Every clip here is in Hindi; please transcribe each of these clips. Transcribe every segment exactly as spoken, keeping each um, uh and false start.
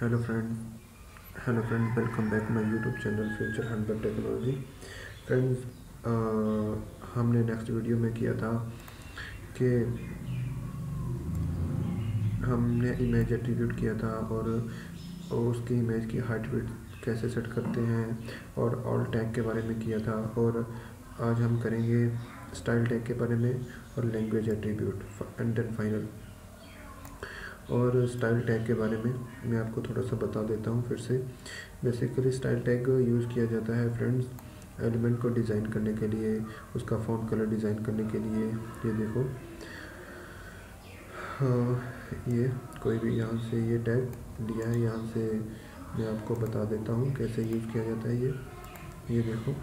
Hello friend hello friend welcome back my YouTube channel future hundred technology. Friends, हमने नेक्स्ट वीडियो में किया था कि हमने इमेज एट्रीब्यूट किया था और, और उसकी इमेज की हाइट विड्थ कैसे सेट करते हैं और ऑल टैग के बारे में किया था। और आज हम करेंगे स्टाइल टैग के बारे में और language attribute and then final. और स्टाइल टैग के बारे में मैं आपको थोड़ा सा बता देता हूँ फिर से। बेसिकली स्टाइल टैग यूज़ किया जाता है फ्रेंड्स एलिमेंट को डिज़ाइन करने के लिए, उसका फ़ॉन्ट कलर डिज़ाइन करने के लिए। ये देखो, हाँ, ये कोई भी यहाँ से ये टैग दिया है, यहाँ से मैं आपको बता देता हूँ कैसे यूज़ किया जाता है। ये ये देखो,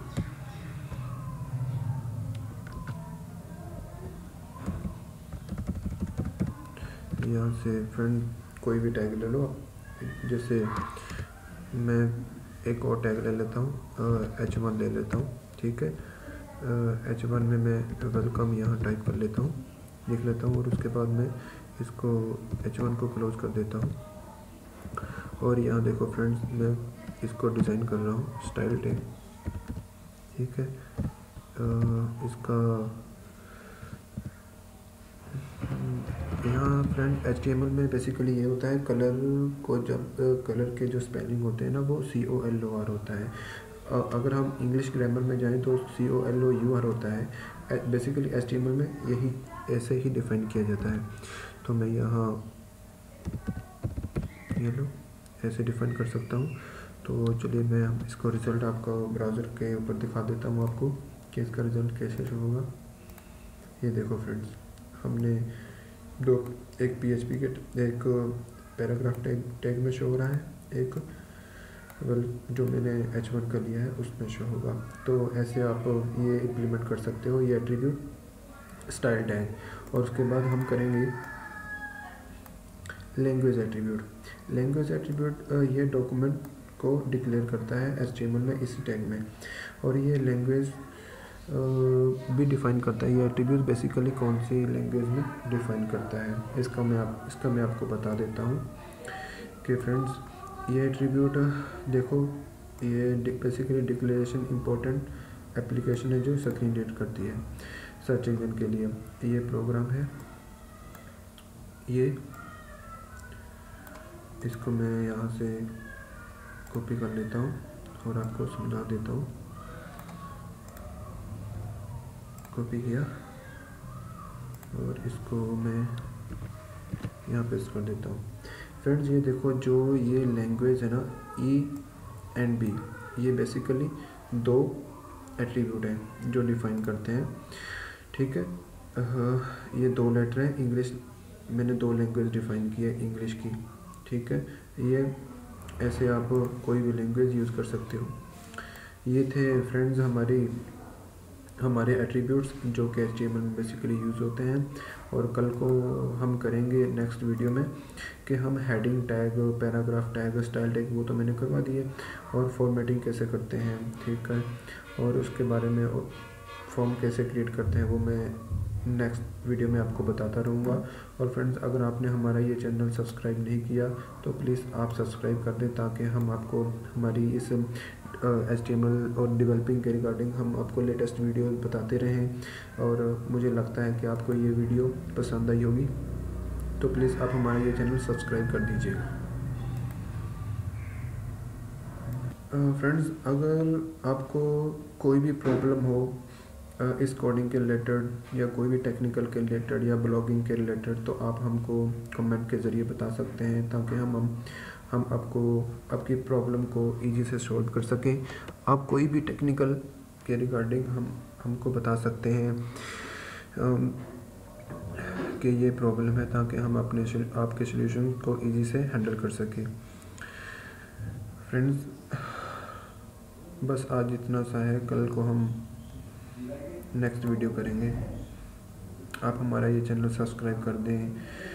यहाँ से फ्रेंड कोई भी टैग ले लो। जैसे मैं एक और टैग ले लेता हूँ, एच वन ले लेता हूँ, ठीक है। एच वन में मैं वेलकम यहाँ टाइप कर लेता हूँ, लिख लेता हूँ और उसके बाद मैं इसको एच वन को क्लोज कर देता हूँ। और यहाँ देखो फ्रेंड्स, मैं इसको डिज़ाइन कर रहा हूँ स्टाइल टैग, ठीक है। आ, इसका यहाँ friend H T M L में बेसिकली ये होता है, कलर को जब कलर के जो स्पेलिंग होते हैं ना वो सी ओ एल ओ आर होता है। अगर हम इंग्लिश ग्रामर में जाएं तो C O L O U R होता है। Basically H T M L में यही ऐसे ही डिफ़ाइन किया जाता है। तो मैं यहाँ ये लो ऐसे डिफ़ाइन कर सकता हूँ। तो चलिए मैं इसको रिज़ल्ट आपका ब्राउज़र के ऊपर दिखा देता हूँ आपको कि इसका रिज़ल्ट कैसे शो होगा। ये देखो फ्रेंड्स, हमने दो, एक पी एच पी के एक पैराग्राफ टैग टैग में शो हो रहा है, एक वेल जो मैंने एच वन का लिया है उसमें शो होगा। तो ऐसे आप ये इम्प्लीमेंट कर सकते हो, ये एट्रीब्यूट स्टाइल टैग। और उसके बाद हम करेंगे लैंग्वेज एट्रीब्यूट। लैंग्वेज एट्रीब्यूट ये डॉक्यूमेंट को डिक्लेयर करता है एच टी एम एल में इसी टैग में, और ये लैंग्वेज भी डिफ़ाइन करता है। ये एट्रीब्यूट बेसिकली कौन सी लैंग्वेज में डिफ़ाइन करता है इसका मैं आप इसका मैं आपको बता देता हूँ कि फ्रेंड्स ये एट्रीब्यूट देखो, ये बेसिकली डिक्लेरेशन इम्पोर्टेंट एप्लीकेशन है जो स्क्रीन रीड करती है सर्च इंजन के लिए। ये प्रोग्राम है, ये इसको मैं यहाँ से कॉपी कर लेता हूँ और आपको समझा देता हूँ। कॉपी किया और इसको मैं यहाँ पेस्ट कर देता हूँ। फ्रेंड्स ये देखो, जो ये लैंग्वेज है ना ई एंड बी, ये बेसिकली दो एट्रीब्यूट हैं जो डिफ़ाइन करते हैं, ठीक है। ये दो लेटर हैं, इंग्लिश मैंने दो लैंग्वेज डिफ़ाइन की है इंग्लिश की, ठीक है। ये ऐसे आप कोई भी लैंग्वेज यूज़ कर सकते हो। ये थे फ्रेंड्स हमारी हमारे एट्रीब्यूट्स जो कि एच टी एम एल में बेसिकली यूज़ होते हैं। और कल को हम करेंगे नेक्स्ट वीडियो में कि हम heading tag, paragraph tag, style tag वो तो मैंने करवा दिए, और फॉर्मेटिंग कैसे करते हैं, ठीक है। और उसके बारे में फॉर्म कैसे क्रिएट करते हैं वो मैं नेक्स्ट वीडियो में आपको बताता रहूँगा। और फ्रेंड्स, अगर आपने हमारा ये चैनल सब्सक्राइब नहीं किया तो प्लीज़ आप सब्सक्राइब कर दें, ताकि हम आपको हमारी इस एच टी एम एल और डेवलपिंग के रिगार्डिंग हम आपको लेटेस्ट वीडियो बताते रहें। और मुझे लगता है कि आपको ये वीडियो पसंद आई होगी, तो प्लीज़ आप हमारा ये चैनल सब्सक्राइब कर दीजिएगा। फ्रेंड्स, अगर आपको कोई भी प्रॉब्लम हो इस कोडिंग के रिलेटेड या कोई भी टेक्निकल के रिलेटेड या ब्लॉगिंग के रिलेटेड, तो आप हमको कमेंट के ज़रिए बता सकते हैं, ताकि हम हम हम आपको आपकी प्रॉब्लम को इजी से सॉल्व कर सकें। आप कोई भी टेक्निकल के रिगार्डिंग हम हमको बता सकते हैं कि ये प्रॉब्लम है, ताकि हम अपने आपके सॉल्यूशन को इजी से हैंडल कर सकें। फ्रेंड्स, बस आज इतना सा है, कल को हम नेक्स्ट वीडियो करेंगे। आप हमारा ये चैनल सब्सक्राइब कर दें